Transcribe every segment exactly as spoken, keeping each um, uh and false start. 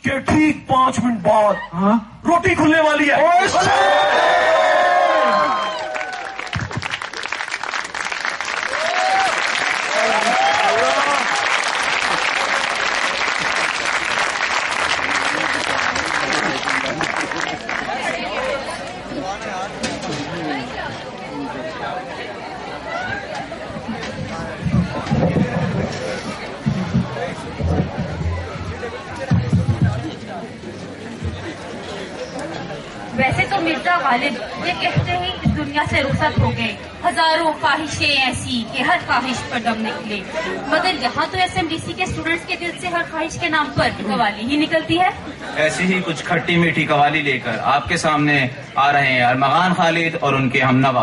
के ठीक पांच मिनट बाद हाँ रोटी खुलने वाली है। वैसे तो मिर्जा गालिब ये कहते हैं इस दुनिया से रुखसत हो गए, हजारों ख्वाहिशें ऐसी कि हर ख्वाहिश पर दम निकले, मगर यहाँ तो एस एम डी सी के स्टूडेंट्स के दिल से हर ख्वाहिश के नाम पर कवाली ही निकलती है। ऐसी ही कुछ खट्टी मीठी कवाली लेकर आपके सामने आ रहे हैं अरमगान खालिद और उनके हमनवा।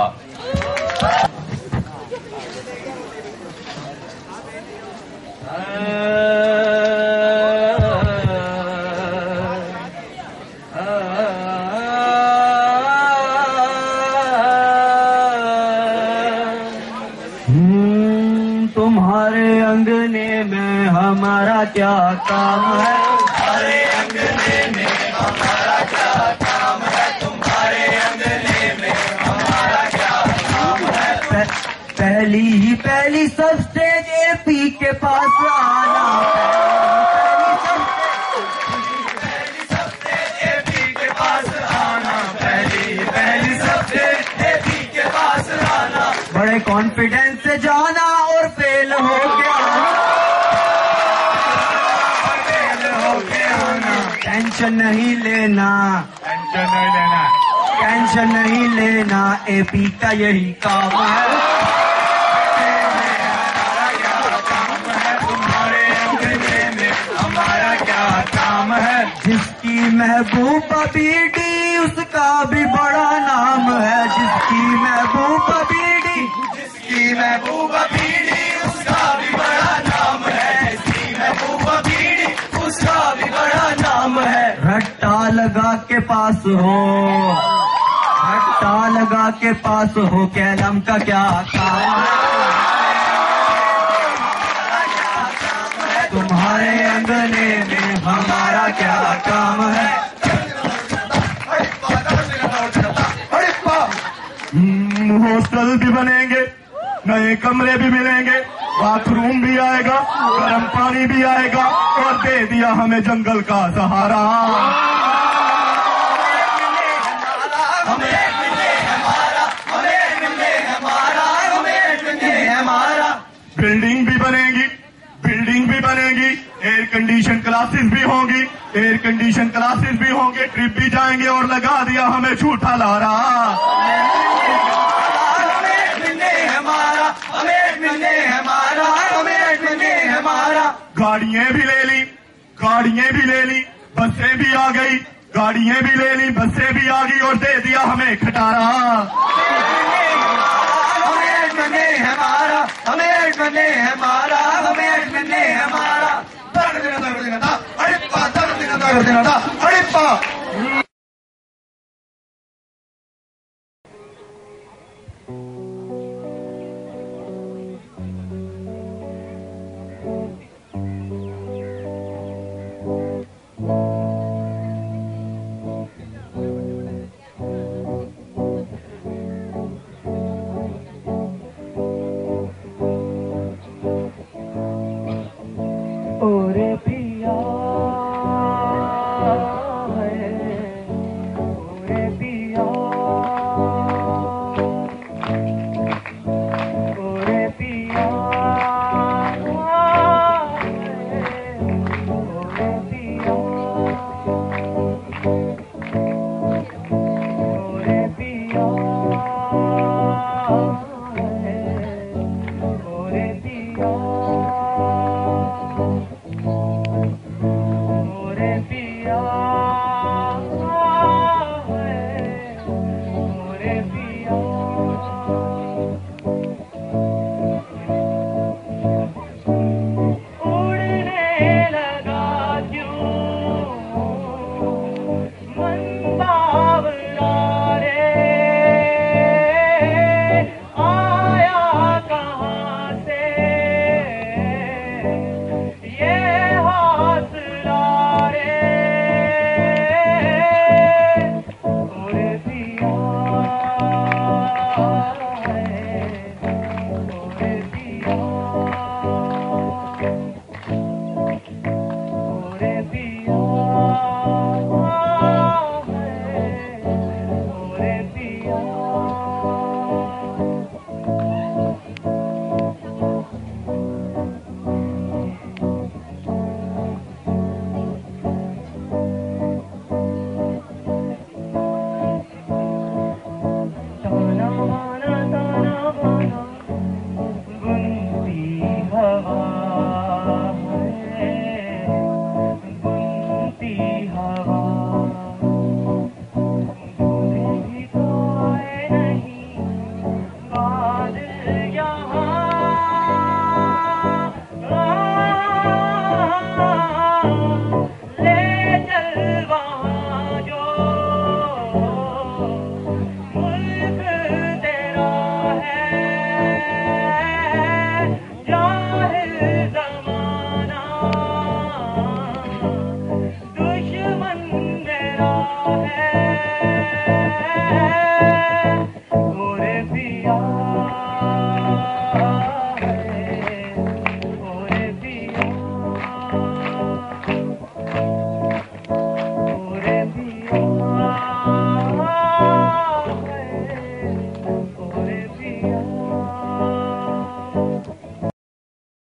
तुम्हारे अंगने में हमारा क्या काम है, तुम्हारे अंगने में हमारा क्या काम है, तुम्हारे अंगने में हमारा क्या काम है। पहली ही पहली सब स्टेज एपी के पास आना, पहली सब स्टेज एपी के पास आना, पहली पहली सब स्टेज एपी के पास आना, बड़े कॉन्फिडेंस से जाना और फेल हो के आना, फेल हो के आना। टेंशन नहीं लेना, टेंशन नहीं लेना, टेंशन नहीं लेना, एपी का यही काम है। हमारा क्या काम है, तुम्हारे अंगने में हमारा क्या काम है। जिसकी महबूबा बीडी उसका भी बड़ा नाम है, जिसकी महबूबा बीडी, जिसकी महबूबा बीडी उसका भी बड़ा नाम है, जिसकी महबूबा बीडी उसका भी बड़ा नाम है। रट्टा लगा के पास हो, रट्टा लगा के पास हो, कैलम का क्या काम है, तुम्हारे अंगने में हमारा क्या काम है। हॉस्टल भी बनेंगे, नए कमरे भी मिलेंगे, बाथरूम भी आएगा, गर्म पानी भी आएगा, और दे दिया हमें जंगल का सहारा। हमें मिले हमारा, हमें मिले हमारा, हमें मिले हमारा। बिल्डिंग भी बनेगी, बिल्डिंग भी बनेगी, एयर कंडीशन क्लासेस भी होंगी, एयर कंडीशन क्लासेस भी होंगे, ट्रिप भी जाएंगे, और लगा दिया हमें झूठा लारा। हमें मिले हमारा, हमें मिले हमारा, हमें मिले हमारा। गाड़ियाँ भी ले ली, गाड़ियाँ भी ले ली, बसें भी आ गई, गाड़ियाँ भी ले ली, बसें भी आ गई, और दे दिया हमें खटारा। हमें मिले हमारा, हमें मिले हमारा, हमें मिले हमारा। दर्द देना, दर्द देना था, अरे पा, दर्द देना, दर्द देना था, अरे पा। ओरे पिया है, ओरे पिया, ओरे पिया है, ओरे पिया। है।